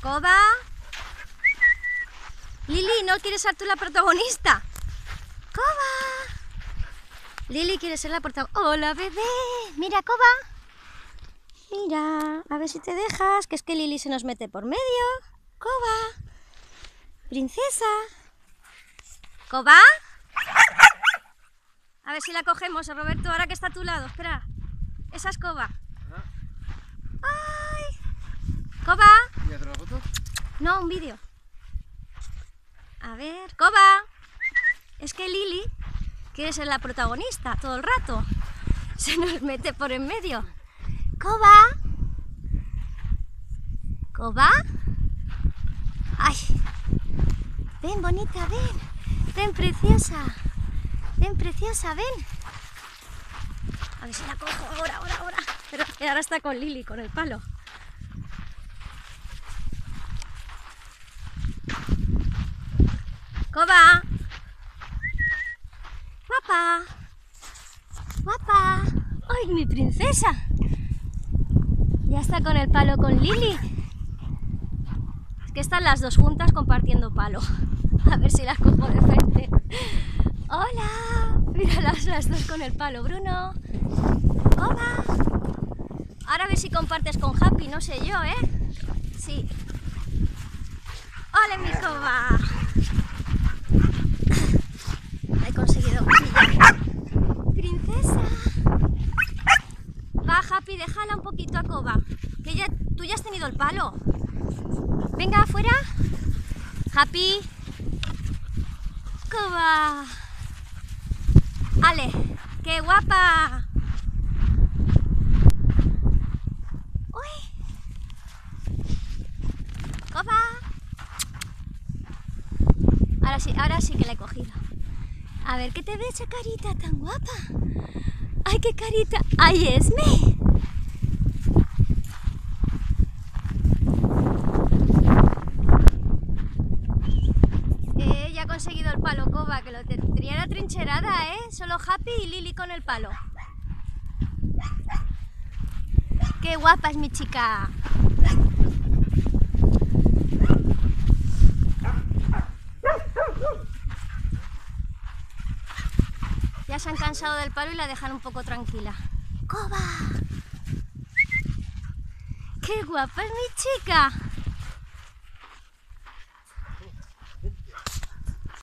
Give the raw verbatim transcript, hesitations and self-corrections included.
Coba. Lili, ¿no quieres ser tú la protagonista? Coba. Lili quiere ser la protagonista. Hola, bebé. Mira, Coba. Mira, a ver si te dejas, que es que Lili se nos mete por medio. Coba. Princesa. Coba. A ver si la cogemos, Roberto, ahora que está a tu lado. Espera. Esa es Coba. ¡Ay! ¡Coba! ¿Y otra foto? No, un vídeo. A ver, Coba. Es que Lili quiere ser la protagonista todo el rato. Se nos mete por en medio. Coba. Coba. Ay. Ven, bonita, ven. Ven, preciosa. Ven, preciosa, ven. A ver si la cojo ahora, ahora, ahora. Pero que ahora está con Lili, con el palo. Coba. Guapa. Guapa. ¡Ay, mi princesa! Ya está con el palo con Lili. Es que están las dos juntas compartiendo palo. A ver si las cojo de frente. ¡Hola! Míralas las dos con el palo, Bruno. ¡Hola! Ahora a ver si compartes con Happy, no sé yo, ¿eh? Sí. ¡Hola, mi Coba! He conseguido pillar. ¡Princesa! Va, Happy, déjala un poquito a Coba. Que ya, tú ya has tenido el palo. Venga, afuera. Happy. Coba. Ale, qué guapa. Uy. Coba. Ahora sí, ahora sí que la he cogido. A ver, ¿qué te ve esa carita tan guapa? ¡Ay, qué carita! ¡Ay, Esme! Eh, ya ha conseguido el palo, Coba, que lo tendría la trincherada, ¿eh? Solo Happy y Lili con el palo. ¡Qué guapa es mi chica! Ya se han cansado del palo y la dejan un poco tranquila. ¡Coba! ¡Qué guapa es mi chica!